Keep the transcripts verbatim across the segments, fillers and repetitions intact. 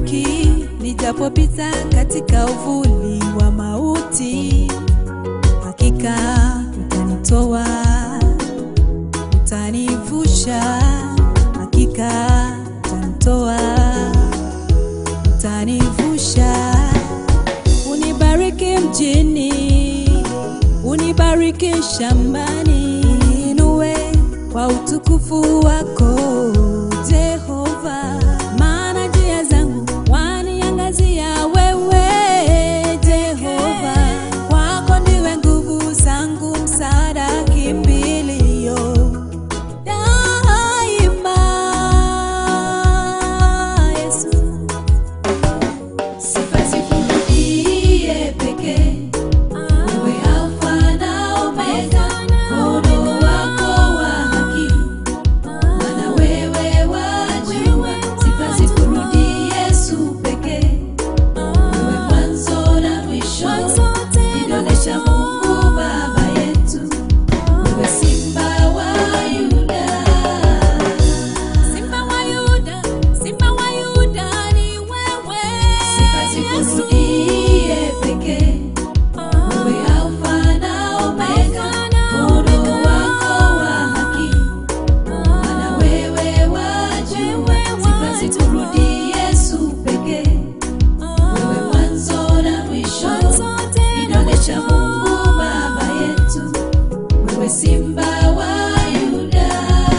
haki, nijapopita katika uvuli wa mauti, hakika utanitoa, utanivusha, hakika utanitoa, utanivusha. Unibariki mjini, unibariki shambani, inue kwa utukufu wako Jehova, maana njia zangu waniangazia wewe Jehova. Kwako ndiwe nguvu zangu, msaada, kimbilio daima. Yesu, sifa zikurudie pekee, wewe Alfa na Omega, mkono wako wa haki, maana wewe wajua. Sifa zikurudie Yesu pekee, wewe mwanzo na mwisho, inaonesha Mungu Baba yetu, wewe Simba wa Yuda. Simba wa Yuda, Simba wa Yuda ni wewe. Sifa zikurudie pekee, wewe Alfa na Omega, mkono wako wa haki, maana wewe wajua. Sifa zikurudie Yesu pekee, wewe mwanzo na mwisho, inaonesha Mungu Baba yetu, wewe Simba wa Yuda.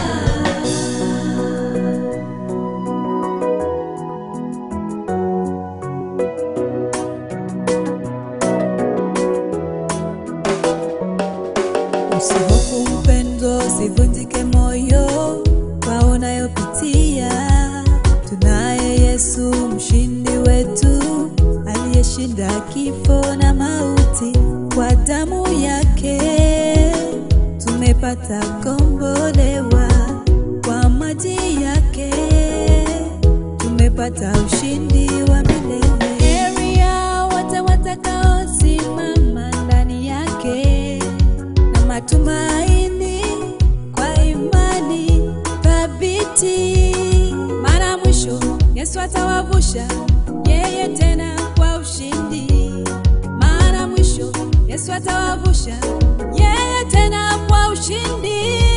Usihofu mpendo, usivunjike moyo kwa unayopitia. Tunaye Yesu mshindi wetu, aliyeshinda kifo na mauti. Kwa damu yake tumepata kombolewa, kwa maji yake tumepata ushindi wa milele. Heri yao wote watakaosimama ndani yake, na matumaini kwa imani thabiti. Mara mwisho Yesu atawavusha yeye tena kwa ushindi. Mara mwisho Yesu atawavusha yeye tena kwa ushindi.